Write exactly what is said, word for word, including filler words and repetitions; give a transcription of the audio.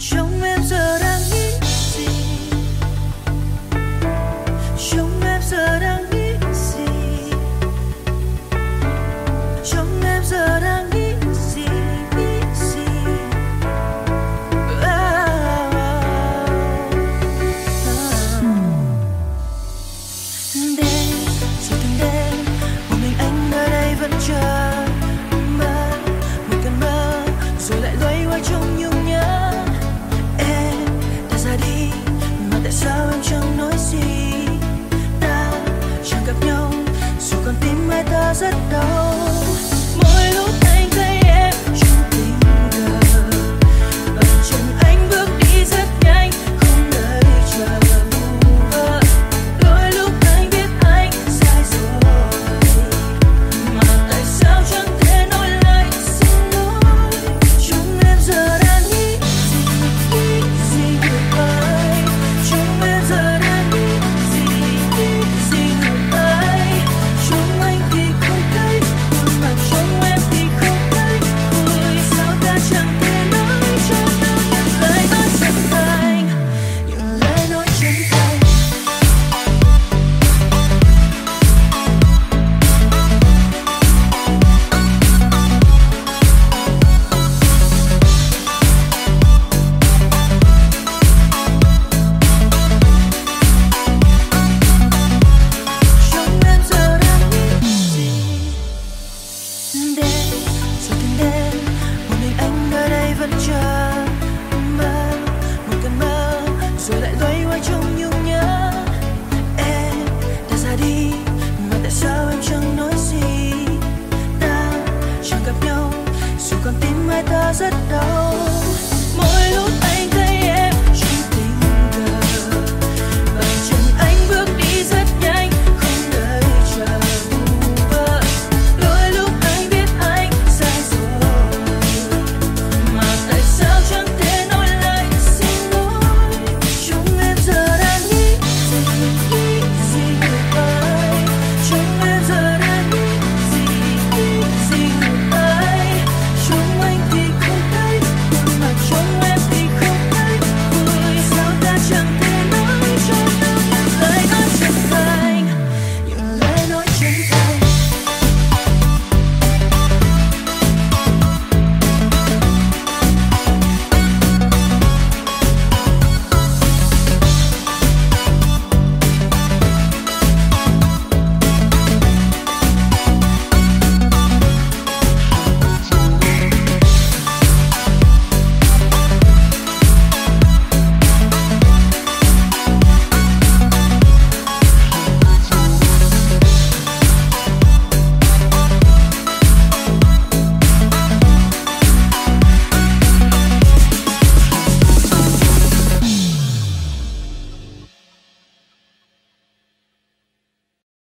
Trong em giờ đang nghĩ gì? Trong em giờ đang nghĩ gì? Trong em giờ đang nghĩ gì? Nghĩ gì? À, à, à. Đêm rồi từng đêm một mình anh ở đây vẫn chờ mơ, một cơn mơ rồi lại loay hoay trong nhung nhớ. Em đã ra đi mà tại sao em chẳng nói gì? Ta chẳng gặp nhau dù con tim hai ta rất đau. Mỗi lúc anh thấy em trong tình cờ, ở chân anh bước đi rất nhanh, không nơi chờ vu vơ. Đôi lúc anh biết anh sai rồi, mà tại sao chẳng thể nói lại xin lỗi. Trong em giờ đang nghĩ gì, nghĩ gì người ơi? Trong em giờ đang nghĩ gì, nghĩ gì người ơi? Trong anh thì không thấy buồn, mà trong em thì không thấy vui. Sao ta chẳng thể nói cho nhau những lời nói chân thành, những lời nói chân thành. Trong em giờ đang nghĩ gì? Đêm rồi từng đêm một mình anh ở đây vẫn chờ mơ, một cơn mơ rồi lại loay hoay trong nhung nhớ. Em đã ra đi mà tại sao em chẳng nói gì? Ta chẳng gặp nhau dù con tim hai ta rất đau.